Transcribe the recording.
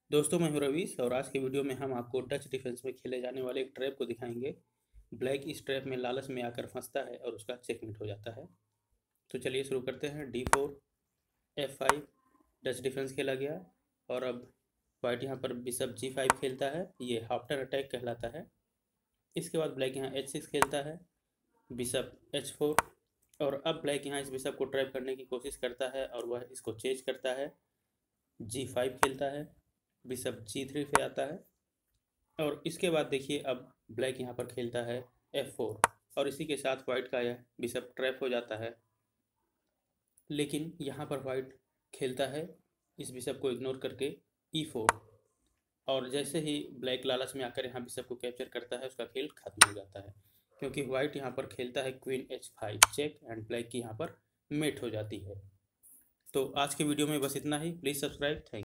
दोस्तों मैं हूं रवीश और आज के वीडियो में हम आपको डच डिफेंस में खेले जाने वाले एक ट्रैप को दिखाएंगे। ब्लैक इस ट्रैप में लालच में आकर फंसता है और उसका चेकमेट हो जाता है। तो चलिए शुरू करते हैं। D4 F5 डच डिफेंस खेला गया और अब वाइट यहाँ पर बिशप G5 खेलता है, ये आफ्टर अटैक कहलाता है। इसके बाद ब्लैक यहाँ H6 खेलता है, बिशप H4 और अब ब्लैक यहाँ इस बिशप को ट्रैप करने की कोशिश करता है और वह इसको चेज करता है, G5 खेलता है, बिशप G3 पे आता है और इसके बाद देखिए अब ब्लैक यहाँ पर खेलता है F4 और इसी के साथ वाइट का यह बिशप ट्रैप हो जाता है। लेकिन यहाँ पर वाइट खेलता है इस बिशप को इग्नोर करके E4 और जैसे ही ब्लैक लालच में आकर यहाँ बिशप को कैप्चर करता है उसका खेल खत्म हो जाता है, क्योंकि वाइट यहाँ पर खेलता है queen H5 check and black की यहाँ पर मेट हो जाती है। तो आज के वीडियो में बस इतना ही। Please subscribe. थैंक